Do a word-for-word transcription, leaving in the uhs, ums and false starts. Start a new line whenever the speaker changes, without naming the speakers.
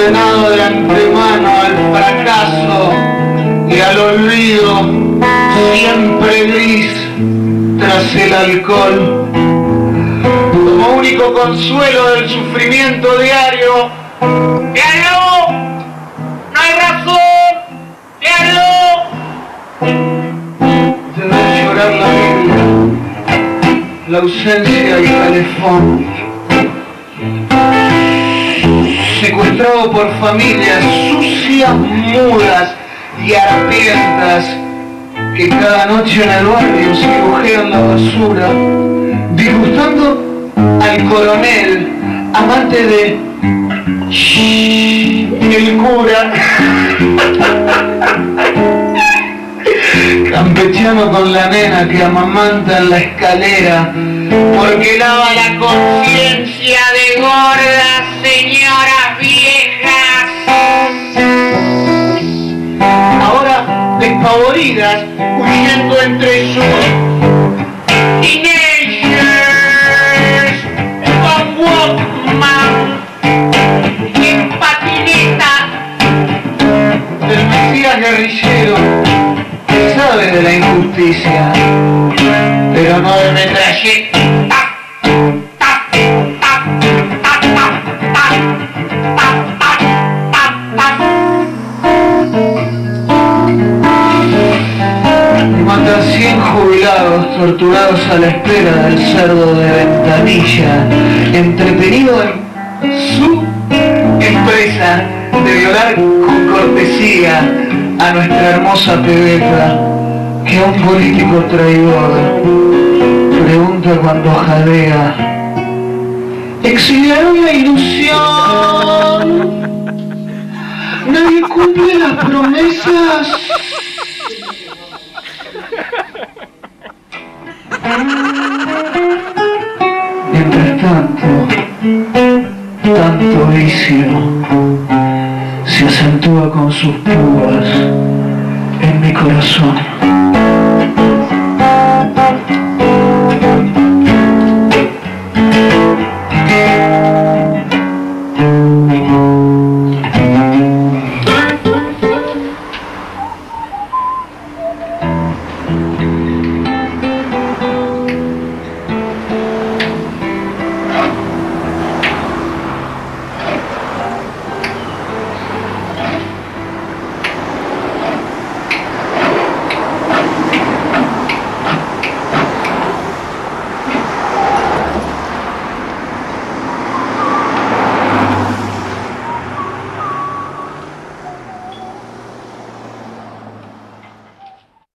condenado de antemano al fracaso y al olvido, siempre gris tras el alcohol. Como único consuelo del sufrimiento diario, ¡diario! ¡No hay razón! ¡Diario! Debe llorar la vida, la ausencia y calefón. Secuestrado por familias sucias, mudas y harapientas que cada noche en el barrio se cojean la basura, disgustando al coronel, amante de el cura, campechano con la nena que amamanta en la escalera, porque lava la conciencia de gordas señoras viejas, ahora despavoridas, huyendo entre sus teenagers con Walkman y en patineta. El mesías guerrillero que sabe de la injusticia, pero no de metralleta. Mata cien jubilados torturados a la espera del cerdo de ventanilla, entretenido en su empresa de violar con cortesía a nuestra hermosa pebeta, que a un político traidor pregunta cuando jadea: ¿exiliaron la ilusión? ¿Nadie cumple las promesas? Mientras tanto, tanto vicio se acentúa con sus púas en mi corazón.